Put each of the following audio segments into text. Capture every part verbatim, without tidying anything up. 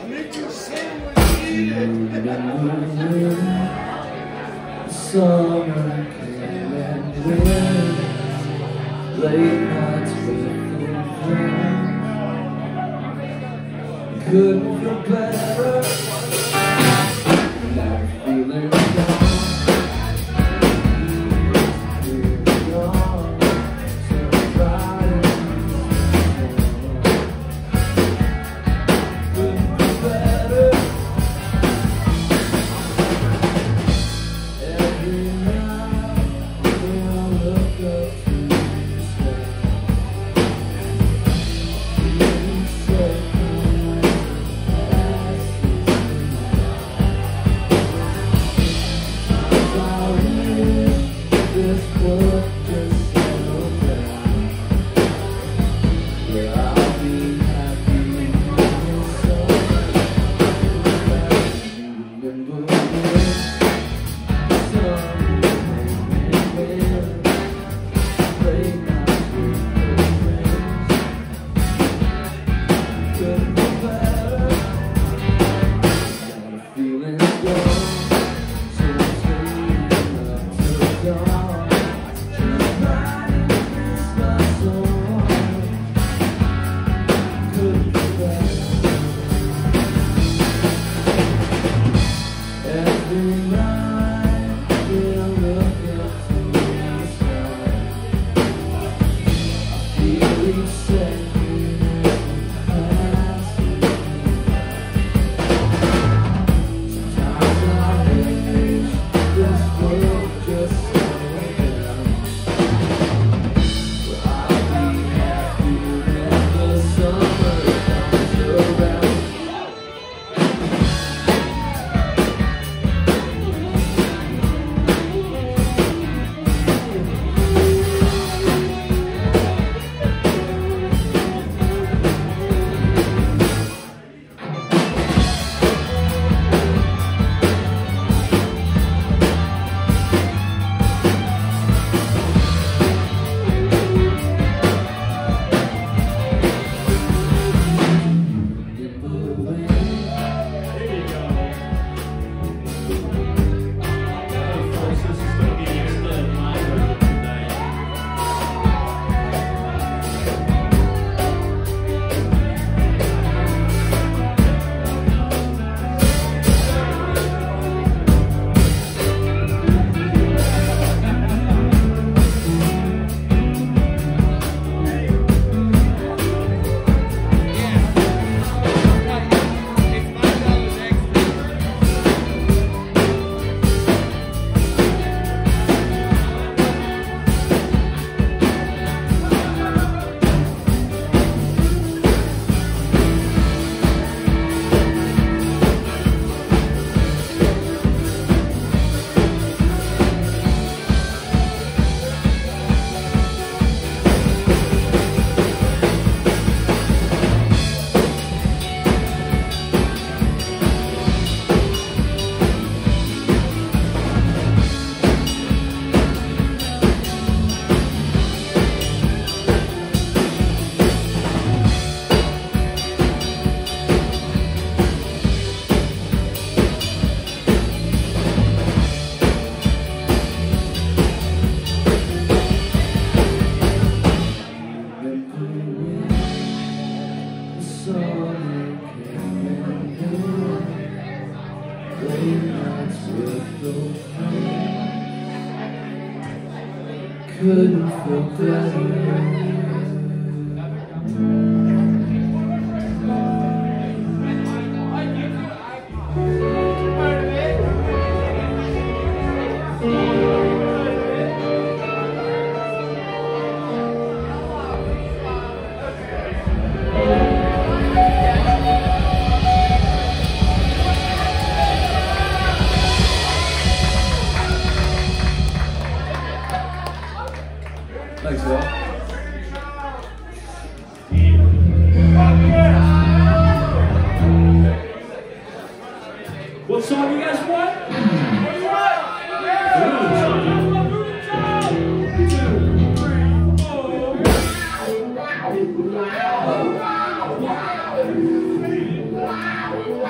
Make you sandwich, eat it. Summer came and went, late nights with your friends. Couldn't feel better. Now I'm feeling gone. We're gone. Somebody couldn't feel better. Every night when I look up to the sky, feeling so couldn't feel better. Thanks, Will. What song you guys want? Two, three, four.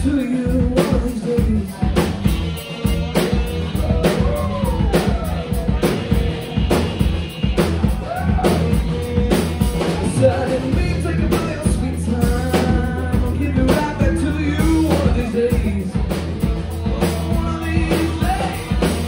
to you one of these days. Said I didn't mean take a real sweet time. I'll give it right back to you one of these days. One of these days.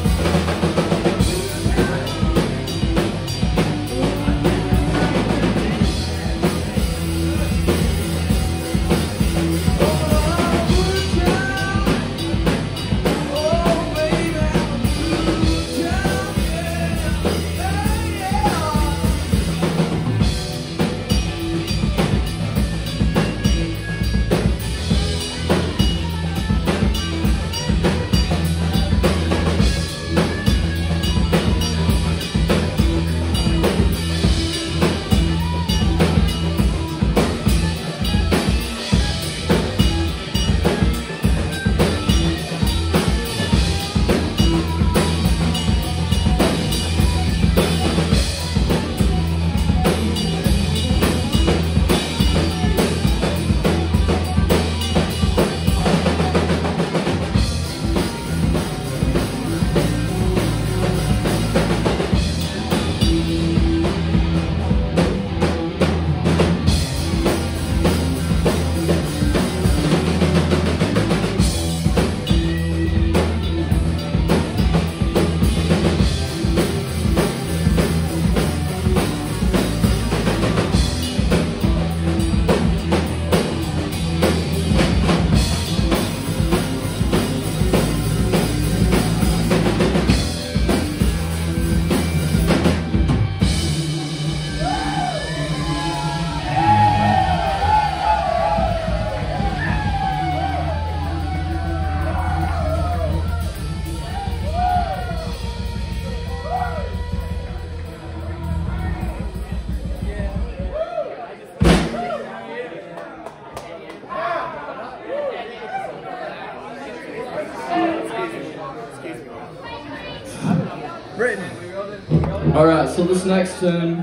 Alright, so this next tune,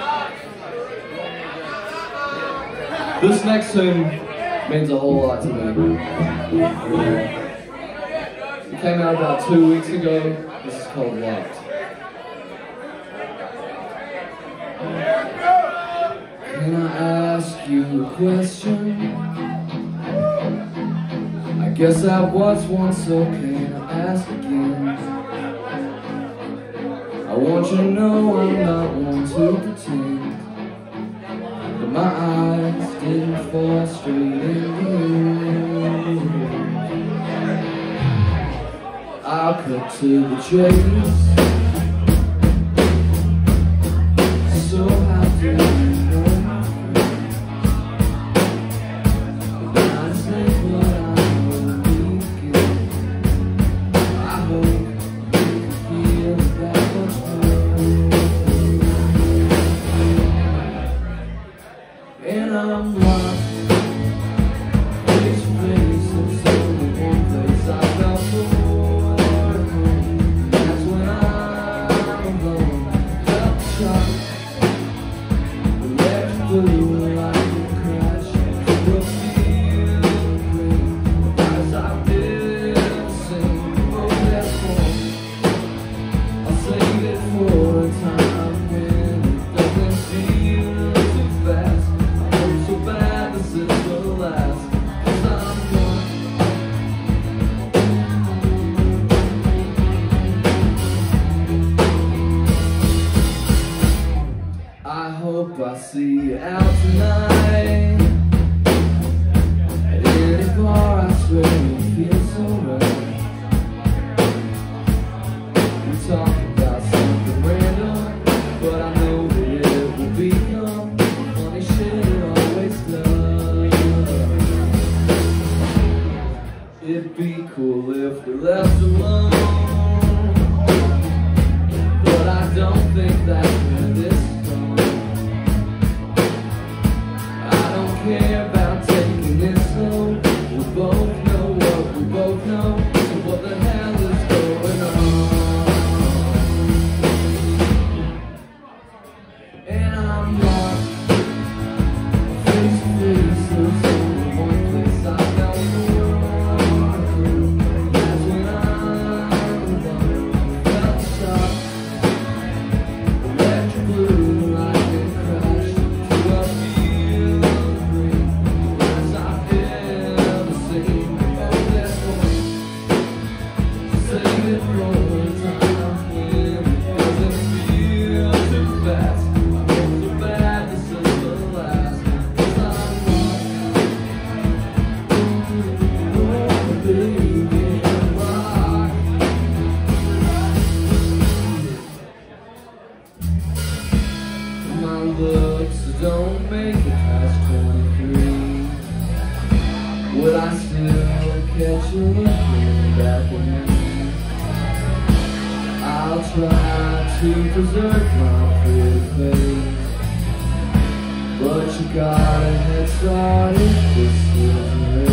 this next tune means a whole lot to me. It came out about two weeks ago. This is called Locked. Can I ask you a question? I guess I was once, so can I ask again? I want you to know I'm not one to pretend that my eyes didn't fall straight into you. I'll cut to the chase. So how do you know my friend? But I think what I will begin. I hope you can feel that much more. And I'm lost, face to face, it's only one place I felt so at home. That's when I'm alone, felt the shock, the red blue like a crash, will feel great, as I've been saying, oh that's one, I'll save it for a time when it doesn't feel too fast. So bad this is the last, 'cause I'm gone. I hope I see you out tonight. At any bar, I swear you feel so right. We talk about something random, but I know that it will become funny shit it always does. It'd be cool if we left alone, but I don't think that's where this is going. I don't care about taking it slow. We both know what we both know, so what the hell is going on? And I'm lost, face to face, there's only one place I felt more. looking back at me. I'll try to preserve my pretty face, but you got a head start if this is real.